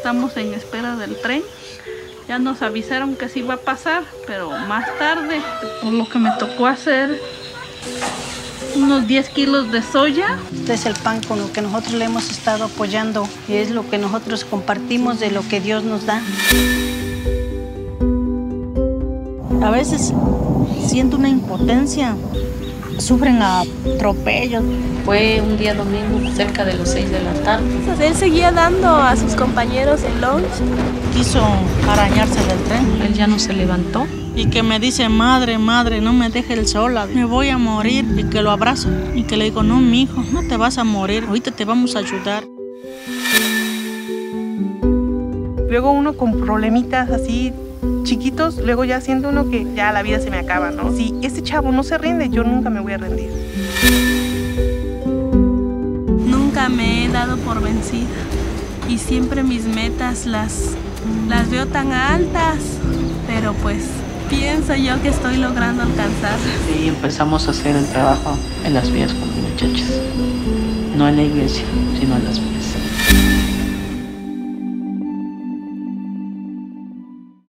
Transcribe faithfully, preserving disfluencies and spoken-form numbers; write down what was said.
estamos en espera del tren. Ya nos avisaron que sí va a pasar, pero más tarde. Por lo que me tocó hacer unos diez kilos de soya. Este es el pan con lo que nosotros le hemos estado apoyando y es lo que nosotros compartimos de lo que Dios nos da. A veces siento una impotencia, sufren atropellos. Fue un día domingo, cerca de las seis de la tarde. Él seguía dando a sus compañeros el lunch. Quiso arañarse del tren. Él ya no se levantó. Y que me dice, madre, madre, no me deje el sola, me voy a morir. Y que lo abrazo. Y que le digo, no, mi hijo, no te vas a morir, ahorita te vamos a ayudar. Luego uno con problemitas así chiquitos, luego ya siente uno que ya la vida se me acaba, ¿no? Si ese chavo no se rinde, yo nunca me voy a rendir. Nunca me he dado por vencida y siempre mis metas las, las veo tan altas, pero pues pienso yo que estoy logrando alcanzarlas. Y empezamos a hacer el trabajo en las vías con los muchachos, no en la iglesia, sino en las vías.